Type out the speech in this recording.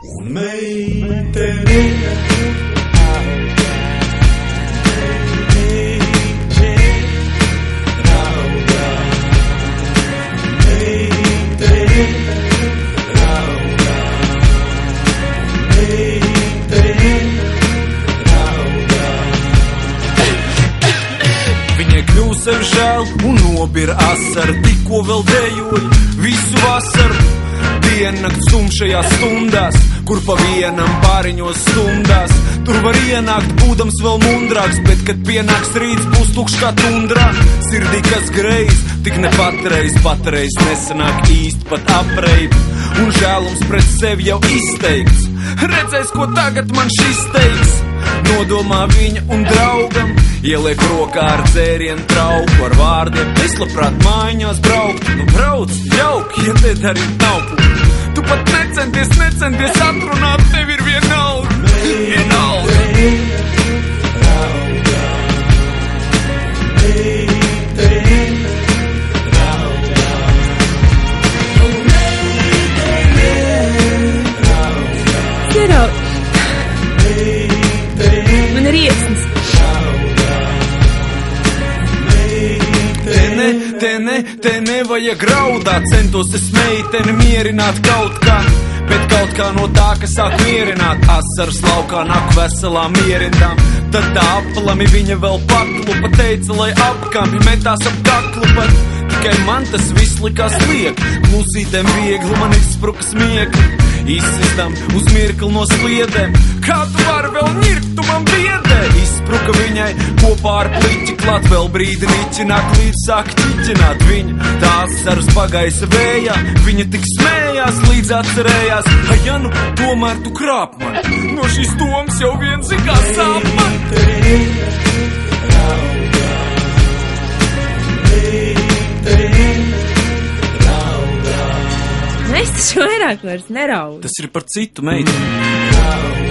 Un meitene Sev žēl un nobira asar, tikko vēl dejoja visu vasaru. Diennakts tumšajās stundās, kur pa vienam pāriņos stundās. Tur var ienākt, būdams vēl mundrāks, bet, kad pienāks rīts, būs tukšs kā tundrā. Sirdī kas greiz, tik ne patreiz nesanāk īsti pat apreibt. Un žēlums pret sevi jau izteikts, redzēs, ko tagad man šis teiks. Nodomā viņa un draugam, ieliek rokā ar dzērienu trauku, ar vārdiem: es labprāt mājās braukt. Nu brauc, jauki, ja te darīt nav ko. Tu pat necenties atrunāt, tev ir vienalga. Man ir iesnas. Te nevajag raudāt, centos es meiteni mierināt kaut kā, bet kaut kā no tā, kas sāk mierināt, asaras laukā nāk veselām mierindām. Tad tā aplami viņa vēl paklupa, teica, lai apkampi metās ap kaklu, bet tikai man tas viss likās liek. Klusītēm viegli man izspruka smiekli, izsistam uz mirkli no sliedēm. Kā tu vari vēl ņirkt, tu man biedē? Izspruka viņai kopā ar pliķi klāt, vēl brīdi niķināt, līdz sāk ķiķināt viņa. Tās asaras pagaisa vējā, viņa tik smējās, līdz atcerējās: a ja nu tomēr tu krāp man, no šīs domas jau viens zikā sāp man. Es taču vairāk vairs neraudu. Tas ir par citu meiteni.